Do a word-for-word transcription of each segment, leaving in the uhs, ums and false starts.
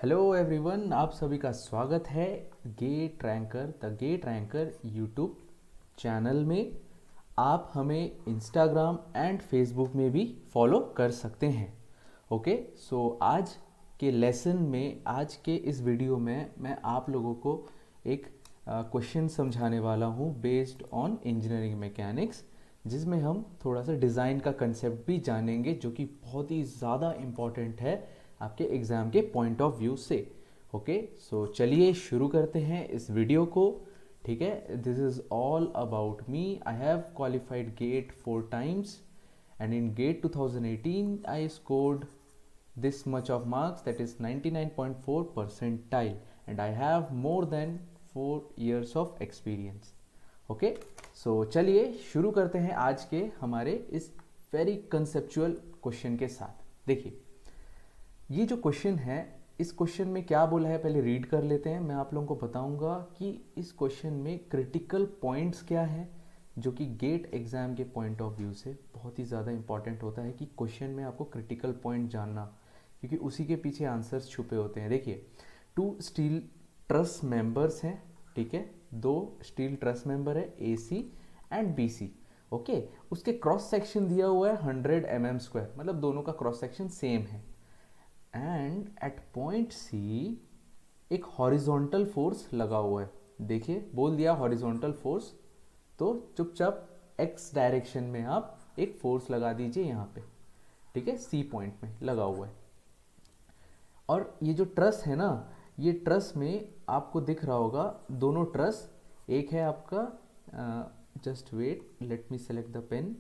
Hello everyone, आप सभी का स्वागत है GATE ranker the GATE ranker YouTube channel में। आप हमें इंस्टाग्राम एंड फेसबुक में भी फॉलो कर सकते हैं। ओके, सो आज के लेसन में, आज के इस वीडियो में मैं आप लोगों को एक क्वेश्चन uh, समझाने वाला हूँ बेस्ड ऑन इंजीनियरिंग मैकेनिक्स, जिसमें हम थोड़ा सा डिज़ाइन का कंसेप्ट भी जानेंगे, जो कि बहुत ही ज़्यादा इम्पॉर्टेंट है आपके एग्ज़ाम के पॉइंट ऑफ व्यू से। ओके, सो चलिए शुरू करते हैं इस वीडियो को। ठीक है, this is all about me. I have qualified GATE four times and in GATE twenty eighteen I scored this much of marks, that is ninety-nine point four percentile, and I have more than four years of experience. Okay, so चलिए शुरू करते हैं आज के हमारे इस very conceptual question के साथ। देखिए, ये जो क्वेश्चन है, इस क्वेश्चन में क्या बोला है पहले रीड कर लेते हैं। मैं आप लोगों को बताऊंगा कि इस क्वेश्चन में क्रिटिकल पॉइंट्स क्या है, जो कि गेट एग्जाम के पॉइंट ऑफ व्यू से बहुत ही ज़्यादा इंपॉर्टेंट होता है कि क्वेश्चन में आपको क्रिटिकल पॉइंट जानना, क्योंकि उसी के पीछे आंसर्स छुपे होते हैं। देखिए, टू स्टील ट्रस मेंबर्स हैं, ठीक है, दो स्टील ट्रस मेंबर है, A C and B C. Okay, उसके क्रॉस सेक्शन दिया हुआ है हंड्रेड एम एम स्क्वायर, मतलब दोनों का क्रॉस सेक्शन सेम है। एंड एट पॉइंट सी एक हॉरिजॉन्टल फोर्स लगा हुआ है। देखिए, बोल दिया हॉरिजॉन्टल फोर्स, तो चुपचाप एक्स डायरेक्शन में आप एक फोर्स लगा दीजिए यहाँ पे, ठीक है, सी पॉइंट में लगा हुआ है। और ये जो ट्रस है ना, ये ट्रस में आपको दिख रहा होगा दोनों ट्रस, एक है आपका, just wait, let me select the pen.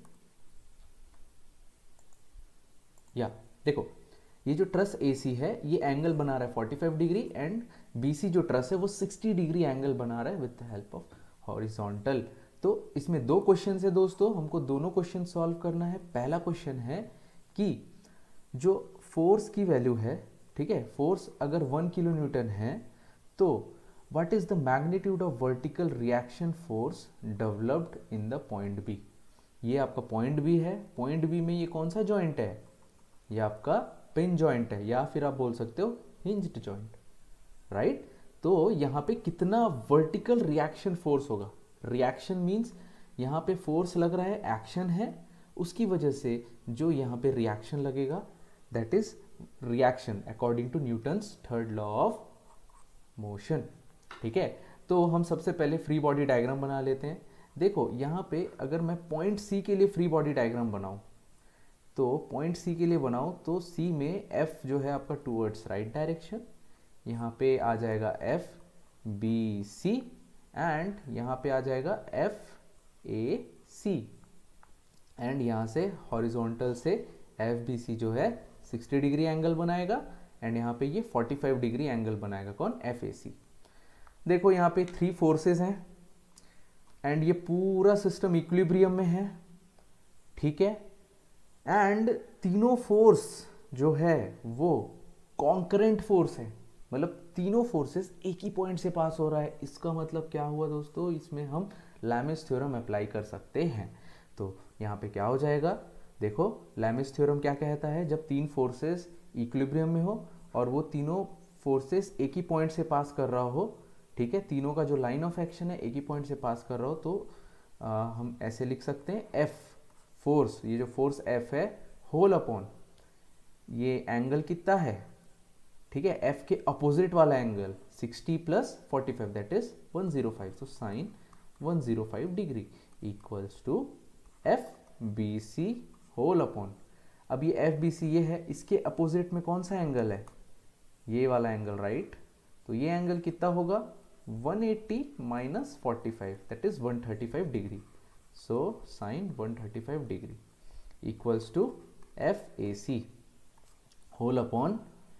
या देखो, ये जो ट्रस ए सी है, ये एंगल बना रहा है पैंतालीस डिग्री, एंड बी सी जो ट्रस है वो साठ डिग्री एंगल बना रहा है with the help of horizontal. तो इसमें दो क्वेश्चन है दोस्तों, हमको दोनों क्वेश्चन सॉल्व करना है। पहला क्वेश्चन है कि जो फोर्स की वैल्यू है, ठीक है, फोर्स अगर वन किलो न्यूटन है, तो what is the magnitude of vertical reaction force developed in the point B. ये आपका पॉइंट बी है। पॉइंट बी में ये कौन सा जॉइंट है? ये आपका पिन जॉइंट है, या फिर आप बोल सकते हो हिंज्ड जॉइंट, राइट। तो यहाँ पे कितना वर्टिकल रिएक्शन फोर्स होगा? रिएक्शन मीन्स यहाँ पे फोर्स लग रहा है, एक्शन है, उसकी वजह से जो यहाँ पे रिएक्शन लगेगा, that is reaction according to Newton's third law of motion. ठीक है, तो हम सबसे पहले फ्री बॉडी डायग्राम बना लेते हैं। देखो, यहाँ पे अगर मैं पॉइंट सी के लिए फ्री बॉडी डायग्राम बनाऊं, तो पॉइंट सी के लिए बनाऊं तो सी में एफ जो है आपका टूवर्ड्स राइट डायरेक्शन, यहाँ पे आ जाएगा एफ बी सी, एंड यहाँ पे आ जाएगा एफ ए सी, एंड यहाँ से हॉरिजॉन्टल से एफ बी सी जो है साठ डिग्री एंगल बनाएगा, एंड यहाँ पे ये पैंतालीस डिग्री एंगल बनाएगा। कौन? F A C. देखो, यहाँ पे थ्री फोर्सेस हैं, एंड ये पूरा सिस्टम इक्विलिब्रियम में है, ठीक है। एंड तीनों फोर्स जो है वो कॉन्करेंट फोर्स है, मतलब तीनों फोर्सेस एक ही पॉइंट से पास हो रहा है। इसका मतलब क्या हुआ दोस्तों? इसमें हम लैमिस थ्योरम अप्लाई कर सकते हैं। तो यहाँ पे क्या हो जाएगा? देखो, लैमिस थ्योरम क्या कहता है? जब तीन फोर्सेस इक्विलिब्रियम में हो और वो तीनों फोर्सेस एक ही पॉइंट से पास कर रहा हो, ठीक है, तीनों का जो लाइन ऑफ एक्शन है एक ही पॉइंट से पास कर रहा हो, तो आ, हम ऐसे लिख सकते हैं, एफ फोर्स, ये जो फोर्स एफ है, होल अपॉन ये एंगल कितना है, ठीक है, एफ के अपोजिट वाला angle sixty plus forty five, that is one zero five, तो sine one zero five degree equals to F B C whole upon, अब ये एफ बी सी ये है, इसके अपोजिट में कौन सा एंगल है? ये वाला एंगल, राइट। तो ये एंगल कितना होगा? One eighty minus forty five, that is one thirty five degree, so sine one thirty five degree equals to F A C whole upon,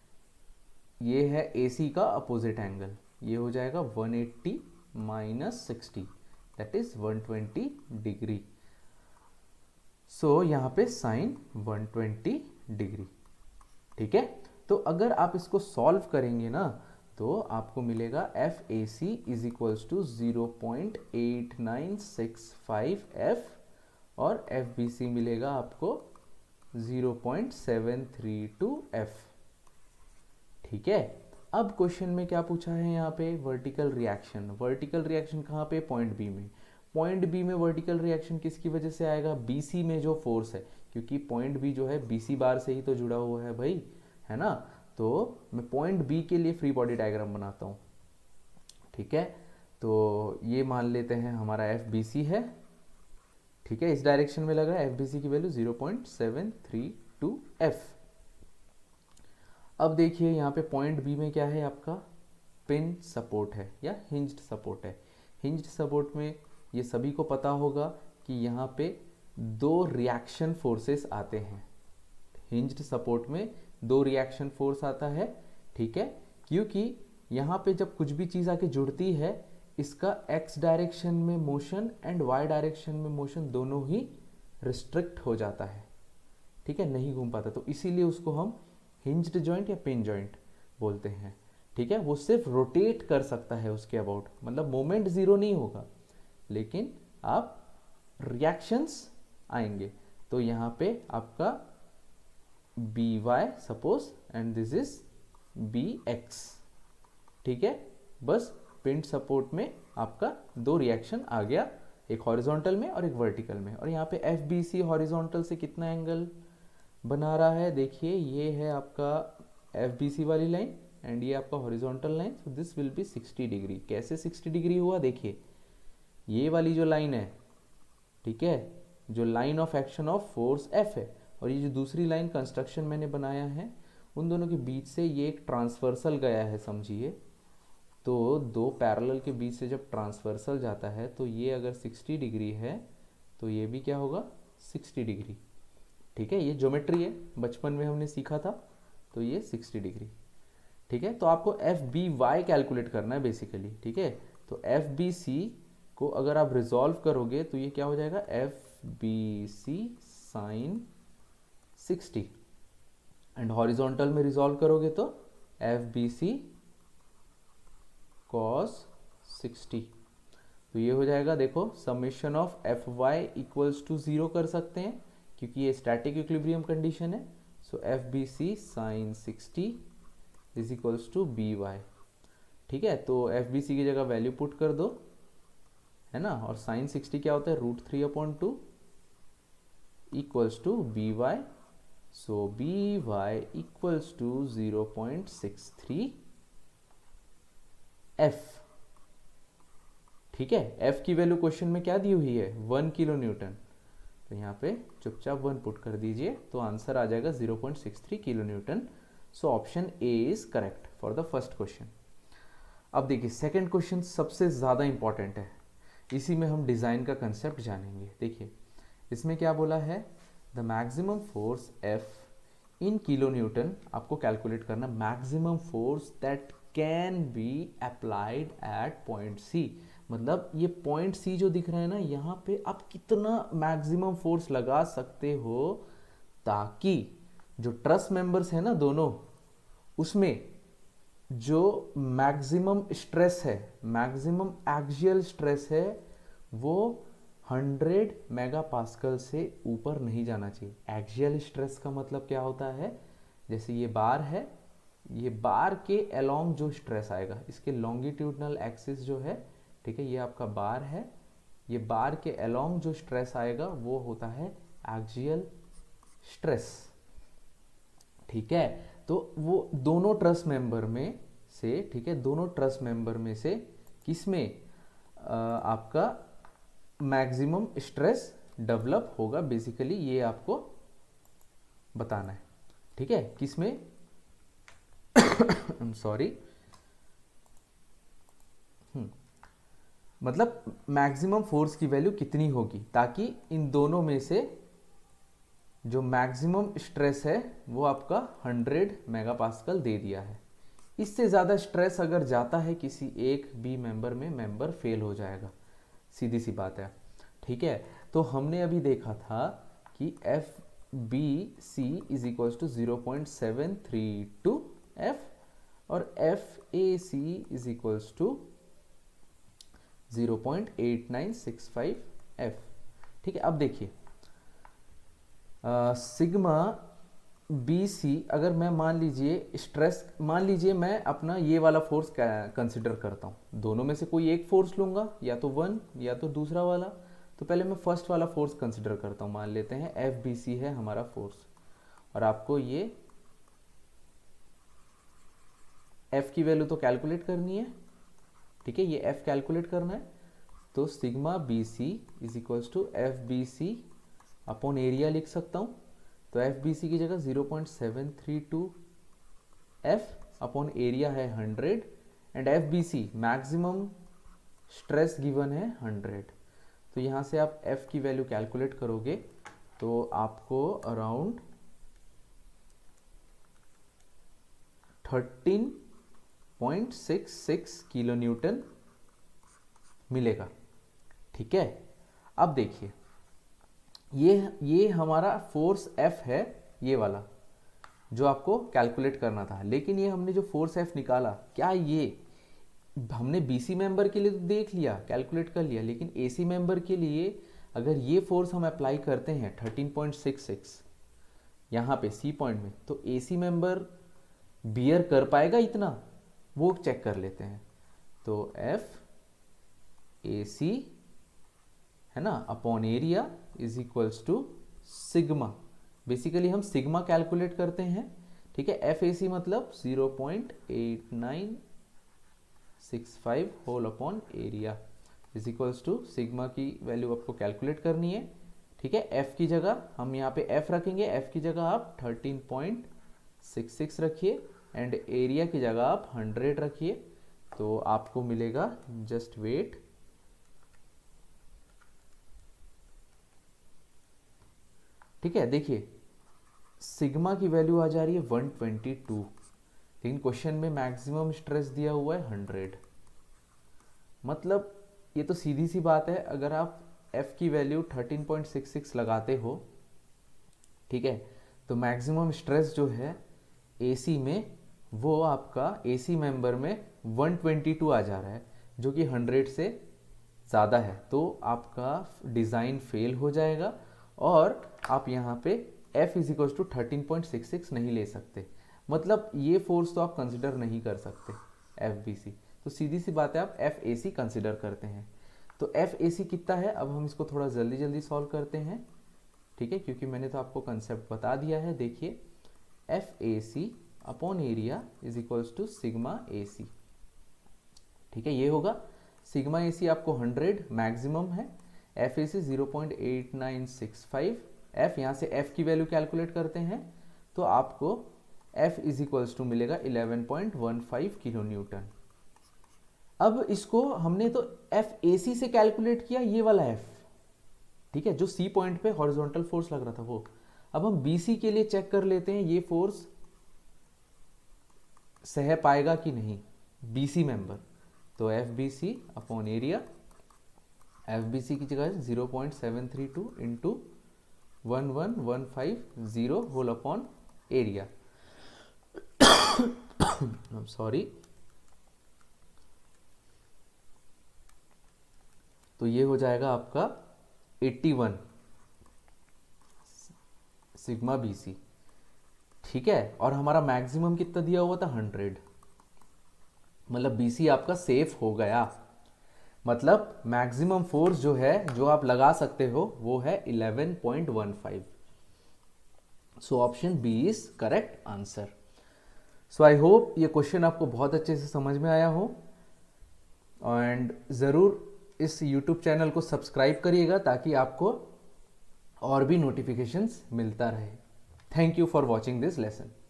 ये है ए सी का अपोजिट एंगल, ये हो जाएगा one eighty minus sixty, that is one twenty degree, so यहाँ पे sine one twenty degree, ठीक है। तो अगर आप इसको सॉल्व करेंगे ना, तो आपको मिलेगा F A C is equals to zero point eight nine six five F, और एफ बी सी मिलेगा आपको zero point seven three two F, ठीक है। अब क्वेश्चन में क्या पूछा है यहाँ पे, वर्टिकल रिएक्शन। वर्टिकल रिएक्शन कहाँ पे, पॉइंट बी में। पॉइंट बी में वर्टिकल रिएक्शन किसकी वजह से आएगा, बीसी में जो फोर्स है, क्योंकि पॉइंट बी जो है बीसी बार से ही तो जुड़ा हुआ है भाई, है ना। तो मैं पॉइंट बी के लिए फ्री बॉडी डायग्राम बनाता हूँ, ठीक है। तो ये मान लेते हैं हमारा एफ बी सी है, ठीक है, इस डायरेक्शन में लग रहा है। एफ बी सी की value zero point seven three two F. अब देखिए यहाँ पे पॉइंट बी में क्या है आपका, पिन सपोर्ट है या हिंज्ड सपोर्ट है। हिंज्ड सपोर्ट में ये सभी को पता होगा कि यहाँ पे दो रिएक्शन फोर्सेस आते हैं। हिंज्ड सपोर्ट में दो रिएक्शन फोर्स आता है, ठीक है, क्योंकि यहाँ पे जब कुछ भी चीज़ आके जुड़ती है, इसका एक्स डायरेक्शन में मोशन एंड वाई डायरेक्शन में मोशन दोनों ही रिस्ट्रिक्ट हो जाता है, ठीक है, नहीं घूम पाता। तो इसीलिए उसको हम हिंज्ड जॉइंट या पिन जॉइंट बोलते हैं, ठीक है। वो सिर्फ रोटेट कर सकता है उसके अबाउट, मतलब मोमेंट जीरो नहीं होगा, लेकिन आप रिएक्शंस आएंगे। तो यहाँ पे आपका B Y suppose and this is B X, ठीक है। बस पिन सपोर्ट में आपका दो रिएक्शन आ गया, एक हॉरिजॉन्टल में और एक वर्टिकल में। और यहाँ पे एफ बी सी हॉरिजॉन्टल से कितना एंगल बना रहा है, देखिए ये है आपका एफ बी सी वाली लाइन एंड ये आपका horizontal line, so this will be sixty degree. कैसे सिक्सटी डिग्री हुआ, देखिए ये वाली जो लाइन है, ठीक है, जो line of action of force F है, और ये जो दूसरी लाइन कंस्ट्रक्शन मैंने बनाया है, उन दोनों के बीच से ये एक ट्रांसवर्सल गया है, समझिए। तो दो पैरेलल के बीच से जब ट्रांसवर्सल जाता है तो ये अगर सिक्सटी डिग्री है तो ये भी क्या होगा, सिक्सटी डिग्री, ठीक है। ये ज्योमेट्री है, बचपन में हमने सीखा था, तो ये सिक्सटी डिग्री, ठीक है। तो आपको एफ बी वाई कैलकुलेट करना है बेसिकली, ठीक है। तो एफ बी सी को अगर आप रिजॉल्व करोगे तो ये क्या हो जाएगा, F B C sine sixty, and horizontal में रिजॉल्व करोगे तो F B C cos sixty. तो ये हो जाएगा, देखो summation of F Y equals to zero कर सकते हैं क्योंकि ये स्टैटिक इक्विलिब्रियम कंडीशन है। So F B C sine sixty is equals to B Y, ठीक है। तो एफ बी सी की जगह वैल्यू पुट कर दो, है ना, और साइन सिक्सटी क्या होता है, root three upon two equals to B Y. So B Y equals to zero point six three F, ठीक है। एफ की वैल्यू क्वेश्चन में क्या दी हुई है, वन किलो न्यूटन, तो यहाँ पे चुपचाप वन पुट कर दीजिए, तो आंसर आ जाएगा zero point six three kilo newton. So option A is correct for the first question. अब देखिए सेकंड क्वेश्चन सबसे ज़्यादा इंपॉर्टेंट है, इसी में हम डिज़ाइन का कंसेप्ट जानेंगे। देखिए इसमें क्या बोला है, the maximum force F in kilo newton आपको कैलकुलेट करना, maximum force that can be applied at point C. मतलब ये पॉइंट सी जो दिख रहा है ना, यहाँ पे आप कितना मैक्सिमम फोर्स लगा सकते हो ताकि जो ट्रस मेंबर्स है ना दोनों, उसमें जो मैक्सिमम स्ट्रेस है, मैक्सिमम एक्सियल स्ट्रेस है, वो हंड्रेड मेगापास्कल से ऊपर नहीं जाना चाहिए। एक्सियल स्ट्रेस का मतलब क्या होता है, जैसे ये बार है, ये बार के अलोंग जो स्ट्रेस आएगा, इसके लॉन्गिट्यूडनल एक्सिस जो है, ठीक है, ये आपका बार है, ये बार के अलोंग जो स्ट्रेस आएगा वो होता है एक्सियल स्ट्रेस, ठीक है। तो वो दोनों ट्रस मेंबर में से, ठीक है, दोनों ट्रस मेंबर में से किसमें आपका मैक्सिमम स्ट्रेस डेवलप होगा, बेसिकली ये आपको बताना है, ठीक है। किसमें, आई एम सॉरी, मतलब मैक्सिमम फोर्स की वैल्यू कितनी होगी, ताकि इन दोनों में से जो मैक्सिमम स्ट्रेस है वो आपका हंड्रेड मेगापास्कल दे दिया है। इससे ज़्यादा स्ट्रेस अगर जाता है किसी एक बी मेंबर में, मेंबर फेल हो जाएगा, सीधी सी बात है, ठीक है। तो हमने अभी देखा था कि F B C is equals to zero point seven three two F और F A C is equals to zero point eight nine six five F, ठीक है। अब देखिए सिग्मा बी सी, अगर मैं मान लीजिए स्ट्रेस, मान लीजिए मैं अपना ये वाला फोर्स कंसिडर करता हूँ, दोनों में से कोई एक फोर्स लूँगा, या तो वन या तो दूसरा वाला। तो पहले मैं फर्स्ट वाला फोर्स कंसिडर करता हूँ, मान लेते हैं एफ बी सी है हमारा फोर्स, और आपको ये एफ की वैल्यू तो कैलकुलेट करनी है, ठीक है, ये एफ कैलकुलेट करना है। तो sigma B C is equals to F B C upon area लिख सकता हूँ। तो एफ बी सी की जगह zero point seven three two F upon area है hundred, and F B C maximum stress given है हंड्रेड। तो यहाँ से आप एफ की वैल्यू कैलकुलेट करोगे तो आपको around thirteen point six six kilo newton मिलेगा, ठीक है। अब देखिए ये ये हमारा फोर्स F है, ये वाला जो आपको कैलकुलेट करना था, लेकिन ये हमने जो फोर्स F निकाला, क्या ये हमने B C मेंबर के लिए तो देख लिया, कैलकुलेट कर लिया, लेकिन A C मेंबर के लिए अगर ये फोर्स हम अप्लाई करते हैं थर्टीन पॉइंट सिक्स सिक्स यहाँ पे C पॉइंट में, तो A C मेंबर बियर कर पाएगा इतना, वो चेक कर लेते हैं। तो F ए सी है ना upon area is equals to sigma, basically हम सिग्मा कैलकुलेट करते हैं, ठीक है। एफ ए सी मतलब zero point eight nine six five whole upon area is equals to sigma की वैल्यू आपको कैलकुलेट करनी है, ठीक है। एफ की जगह हम यहाँ पे एफ रखेंगे, एफ की जगह आप थर्टीन पॉइंट सिक्स सिक्स रखिए, एंड एरिया की जगह आप हंड्रेड रखिए, तो आपको मिलेगा, जस्ट वेट, ठीक है। देखिए सिग्मा की वैल्यू आ जा रही है वन ट्वेंटी टू, लेकिन क्वेश्चन में मैक्सिमम स्ट्रेस दिया हुआ है हंड्रेड। मतलब ये तो सीधी सी बात है, अगर आप F की value thirteen point six six लगाते हो, ठीक है, तो मैक्सिमम स्ट्रेस जो है A C में वो आपका A C मेंबर में वन ट्वेंटी टू आ जा रहा है, जो कि हंड्रेड से ज़्यादा है। तो आपका डिज़ाइन फेल हो जाएगा और आप यहाँ पे F is equals to thirteen point six six नहीं ले सकते, मतलब ये फोर्स तो आप कंसिडर नहीं कर सकते एफ बी सी। तो सीधी सी बात है, आप एफ ए सी कंसिडर करते हैं। तो एफ ए सी कितना है, अब हम इसको थोड़ा जल्दी जल्दी सॉल्व करते हैं, ठीक है, क्योंकि मैंने तो आपको कंसेप्ट बता दिया है। देखिए F A C upon area is equals to sigma A C, ठीक है, ये होगा। सिग्मा ए सी आपको हंड्रेड मैक्सिमम है, F A C zero point eight nine six five, F यहाँ से एफ की वैल्यू कैलकुलेट करते हैं तो आपको एफ इज इक्वल्स टू मिलेगा eleven point one five kilo newton. अब इसको हमने तो एफ ए सी से कैलकुलेट किया, ये वाला एफ, ठीक है, जो सी पॉइंट पे हॉरिजॉन्टल फोर्स लग रहा था वो। अब हम बी सी के लिए चेक कर लेते हैं ये फोर्स सह पाएगा कि नहीं, बी सी मेंबर। तो F B C upon area, F B C की जगह zero point seven three two into one one one five zero whole upon area, sorry. तो ये हो जाएगा आपका eighty one sigma B C, ठीक है। और हमारा मैक्सिमम कितना दिया हुआ था, हंड्रेड, मतलब बी सी आपका सेफ हो गया। मतलब मैक्सिमम फोर्स जो है जो आप लगा सकते हो वो है eleven point one five. So option B is correct answer. So I hope ये क्वेश्चन आपको बहुत अच्छे से समझ में आया हो, एंड ज़रूर इस यूट्यूब चैनल को सब्सक्राइब करिएगा ताकि आपको और भी नोटिफिकेशंस मिलता रहे। Thank you for watching this lesson.